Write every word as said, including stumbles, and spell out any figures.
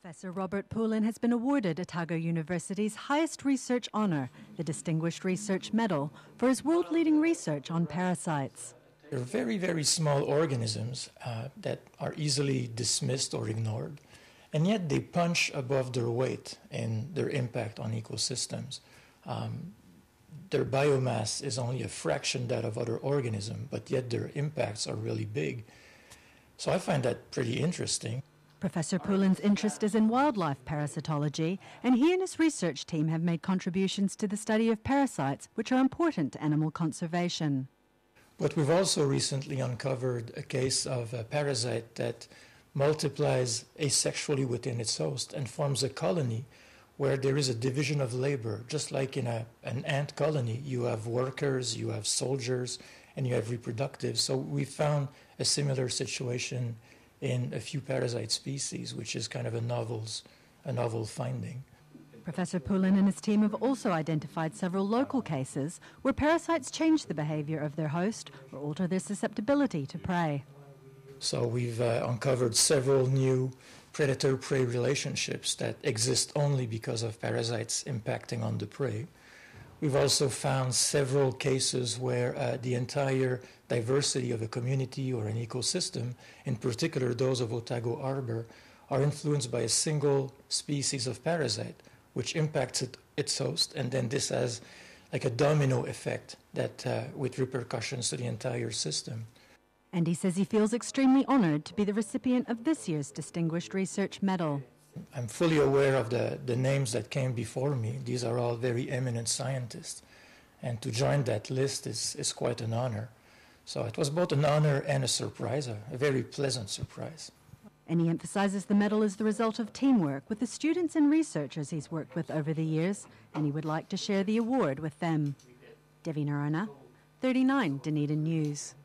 Professor Robert Poulin has been awarded Otago University's highest research honour, the Distinguished Research Medal, for his world-leading research on parasites. They're very, very small organisms uh, that are easily dismissed or ignored, and yet they punch above their weight in their impact on ecosystems. Um, their biomass is only a fraction that of other organisms, but yet their impacts are really big. So I find that pretty interesting. Professor Poulin's interest is in wildlife parasitology, and he and his research team have made contributions to the study of parasites, which are important to animal conservation. But we've also recently uncovered a case of a parasite that multiplies asexually within its host and forms a colony where there is a division of labor. Just like in a, an ant colony, you have workers, you have soldiers, and you have reproductive. So we found a similar situation in a few parasite species, which is kind of a, novels, a novel finding. Professor Poulin and his team have also identified several local cases where parasites change the behaviour of their host or alter their susceptibility to prey. So we've uh, uncovered several new predator-prey relationships that exist only because of parasites impacting on the prey. We've also found several cases where uh, the entire diversity of a community or an ecosystem, in particular those of Otago Harbour, are influenced by a single species of parasite, which impacts it, its host, and then this has like a domino effect that uh, with repercussions to the entire system. And he says he feels extremely honoured to be the recipient of this year's Distinguished Research Medal. I'm fully aware of the, the names that came before me. These are all very eminent scientists. And to join that list is, is quite an honor. So it was both an honor and a surprise, a, a very pleasant surprise. And he emphasises the medal is the result of teamwork with the students and researchers he's worked with over the years, and he would like to share the award with them. Devi Narana, thirty-nine Dunedin News.